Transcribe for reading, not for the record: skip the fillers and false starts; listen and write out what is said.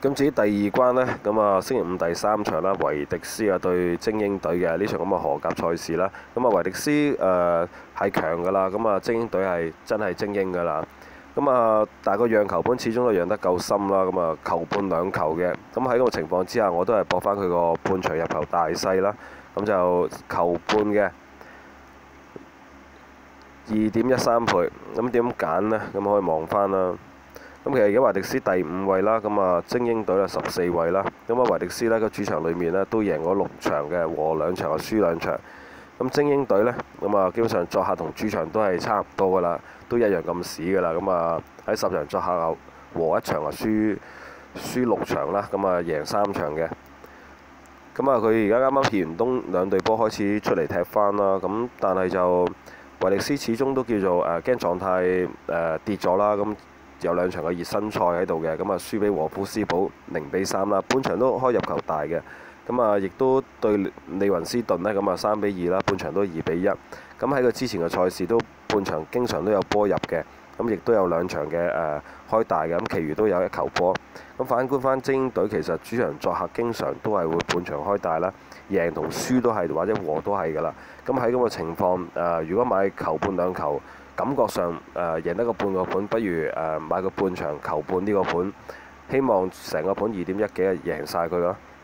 咁至於第二關呢，咁啊星期五第三場啦，維迪斯啊對精英隊嘅呢場咁嘅荷甲賽事啦。咁啊維迪斯係強㗎啦，咁啊精英隊係真係精英㗎啦。咁啊，但係個讓球盤始終都讓得夠深啦。咁啊球半兩球嘅，咁喺嗰個情況之下，我都係搏翻佢個半場入球大細啦。咁就球半嘅2.13倍。咁點揀呢？咁可以望翻啦。咁其實而家維迪斯第5位啦，咁啊精英隊啊14位啦。咁啊維迪斯呢個主場裏面呢都贏咗6場嘅，和2場啊輸2場。咁精英隊呢，咁啊基本上作客同主場都係差唔多噶啦，都一樣咁屎噶啦。咁啊喺10場作客啊和1場啊輸6場啦，咁啊贏3場嘅。咁啊佢而家啱啱撇完冬，兩隊波開始出嚟踢翻啦。咁但係就維迪斯始終都叫做驚狀態跌咗啦。咁有2場嘅熱身賽喺度嘅，咁啊輸俾和夫斯堡0-3啦。半場都開入球大嘅，咁啊亦都對利雲斯頓呢，咁啊3-2啦，半場都2-1。咁喺佢之前嘅賽事都半場經常都有波入嘅，咁亦都有2場嘅開大嘅，咁其餘都有1球波。咁反觀翻精英隊，其實主場作客經常都係會半場開大啦，贏同輸都係或者和都係㗎啦。咁喺咁嘅情況，如果買球半兩球，感覺上贏得個半個盤，不如買個半場球半呢個盤，希望成個盤2.1幾贏晒佢咯。